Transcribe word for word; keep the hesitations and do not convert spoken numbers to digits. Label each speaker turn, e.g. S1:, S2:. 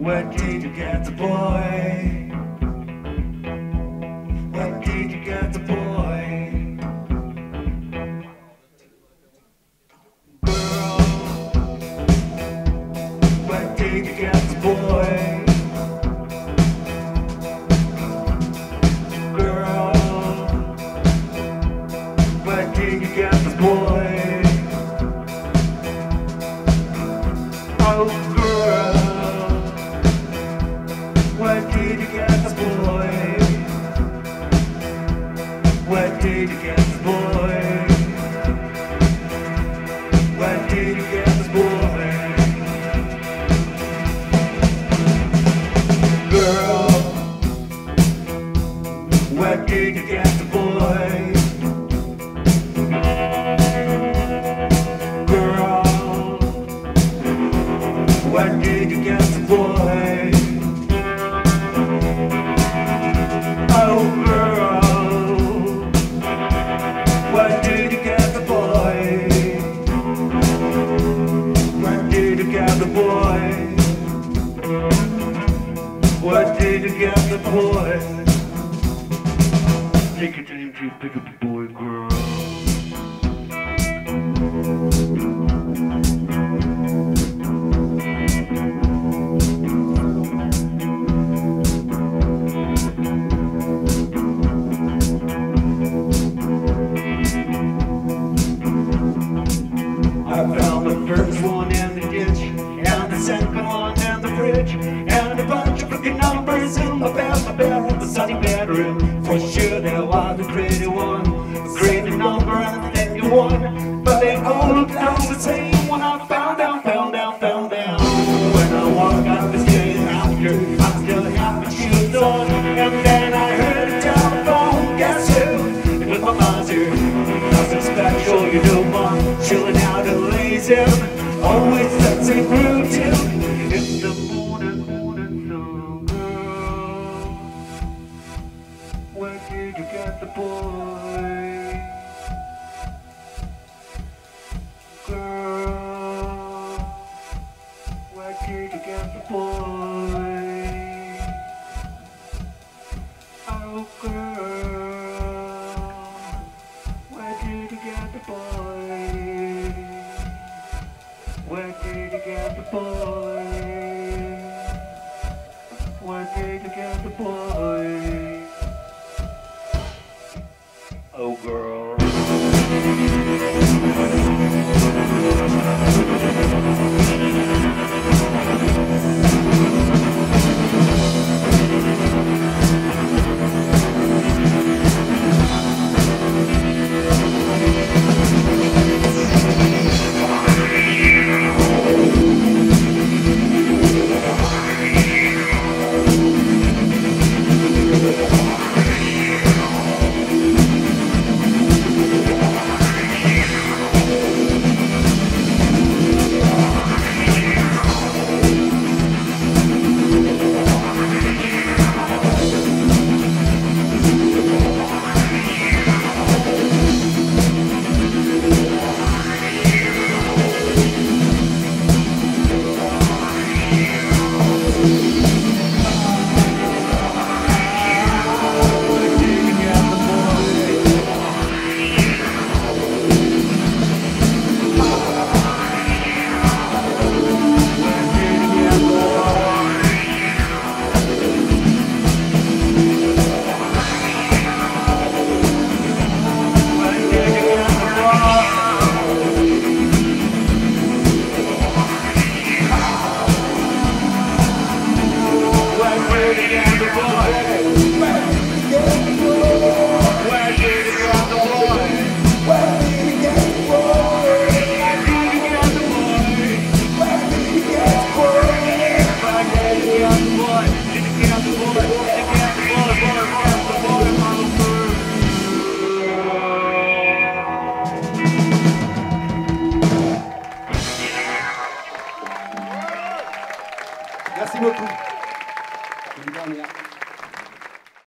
S1: Where did you get the boy? Where did you get the boy? Girl, where did you get the boy? Girl, where did you get the boy? Oh girl, where did you get the boy? Where did you get the boy? Where did you get the boy? Girl, where did you get the boy? Girl, where did you get the boy? Oh girl, where did you get the boy? Where did you get the boy? Where did you get the boy? Take your time to pick up the boy, girl. I found the first one in the ditch, and the second one in the fridge, and a bunch of freaking numbers in my bed, my bed, the sunny bedroom. For sure there was a pretty one, a crazy number and then you won. But they all looked like the same when I found out, found out, found out. When I walked out the day after, I still had my shoes on. And then I heard a telephone, guess who? It was my mother. Nothing special, you know, mom, chilling out and lazy. Always that same routine. In the morning, morning sun, girl, where did you get the boy? Girl, where did you get the boy? Oh girl, where did you get the boy? Where did you get the boy? Where did you get the boy? Oh girl. Boy.